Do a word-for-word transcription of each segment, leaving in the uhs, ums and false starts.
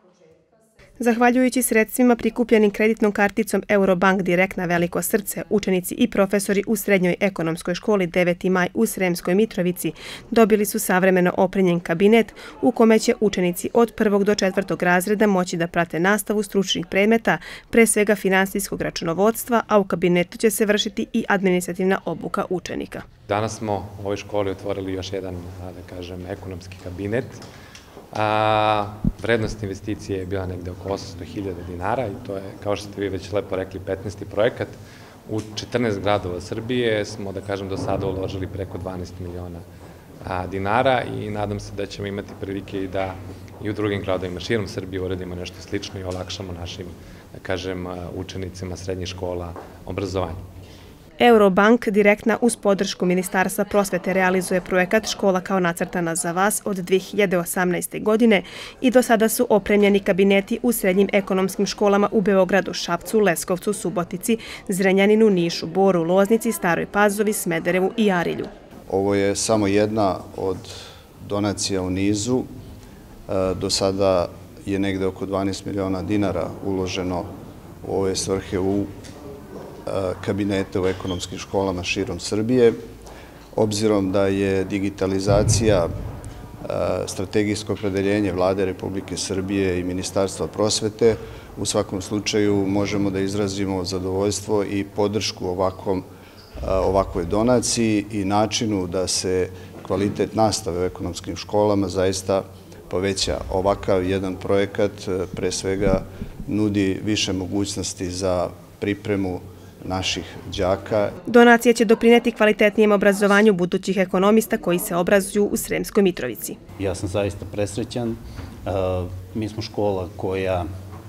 Zahvaljujući sredstvima prikupljenim kreditnom karticom Eurobank Direkt na Veliko Srce, učenici i profesori u Srednjoj ekonomskoj školi deveti maj u Sremskoj Mitrovici dobili su savremeno opremljen kabinet u kome će učenici od prvog do četvrtog razreda moći da prate nastavu stručnih predmeta, pre svega finansijskog računovodstva, a u kabinetu će se vršiti i administrativna obuka učenika. Danas smo u ovoj školi otvorili još jedan, da kažem, ekonomski kabinet. A vrednost investicije je bila negde oko osamsto hiljada dinara i to je, kao što ste vi već lepo rekli, petnaesti projekat. U četrnaest gradova Srbije smo, da kažem, do sada uložili preko dvanaest miliona dinara i nadam se da ćemo imati prilike i da i u drugim gradovima širom Srbije uradimo nešto slično i olakšamo našim, da kažem, učenicima srednjih škola obrazovanje. Eurobank direktna uz podršku Ministarstva prosvete realizuje projekat Škola kao nacrtana za vas od dve hiljade osamnaeste. godine i do sada su opremljeni kabineti u srednjim ekonomskim školama u Beogradu, Šapcu, Leskovcu, Subotici, Zrenjaninu, Nišu, Boru, Loznici, Staroj Pazovi, Smederevu i Arilju. Ovo je samo jedna od donacija u nizu. Do sada je negde oko dvanaest miliona dinara uloženo u ove svrhe u kabinete u ekonomskim školama širom Srbije. Obzirom da je digitalizacija strategijsko opredeljenje Vlade Republike Srbije i Ministarstva prosvete, u svakom slučaju možemo da izrazimo zadovoljstvo i podršku ovakvoj donaciji i načinu da se kvalitet nastave u ekonomskim školama zaista poveća. Ovakav jedan projekat pre svega nudi više mogućnosti za pripremu naših đaka. Donacija će doprineti kvalitetnijem obrazovanju budućih ekonomista koji se obrazuju u Sremskoj Mitrovici. Ja sam zaista presrećan. Mi smo škola koja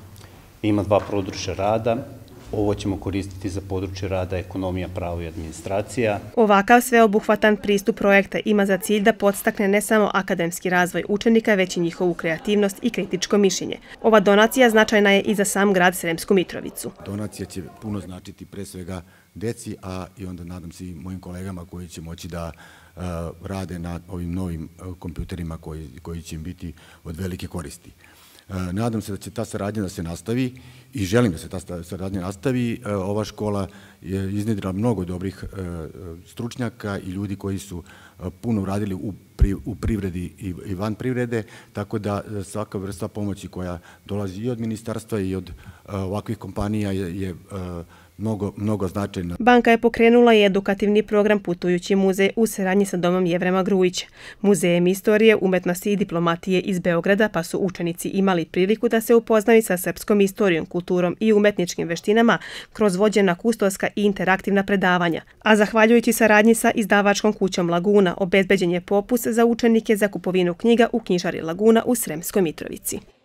ima dva područja rada. Ovo ćemo koristiti za područje rada ekonomija, pravo i administracija. Ovakav sveobuhvatan pristup projekta ima za cilj da podstakne ne samo akademski razvoj učenika, već i njihovu kreativnost i kritičko mišljenje. Ova donacija značajna je i za sam grad Sremsku Mitrovicu. Donacija će puno značiti pre svega deci, a i onda nadam se i mojim kolegama koji će moći da rade na ovim novim kompjuterima koji će im biti od velike koristi. Nadam se da će ta saradnja da se nastavi i želim da se ta saradnja nastavi. Ova škola je iznedrila mnogo dobrih stručnjaka i ljudi koji su puno uradili u privredi i van privrede, tako da svaka vrsta pomoći koja dolazi i od ministarstva i od ovakvih kompanija je mnogo, mnogo značajna. Banka je pokrenula i edukativni program Putujući muzej u saradnji sa Domom Jevrema Grujića, Muzejem istorije, umetnosti i diplomatije iz Beograda, pa su učenici imali priliku da se upoznaju sa srpskom istorijom, kulturom i umetničkim veštinama kroz vođena kustoska i interaktivna predavanja. A zahvaljujući saradnji sa izdavačkom kućom Laguna, obezbeđen je popust za učenike za kupovinu knjiga u knjižari Laguna u Sremskoj Mitrovici.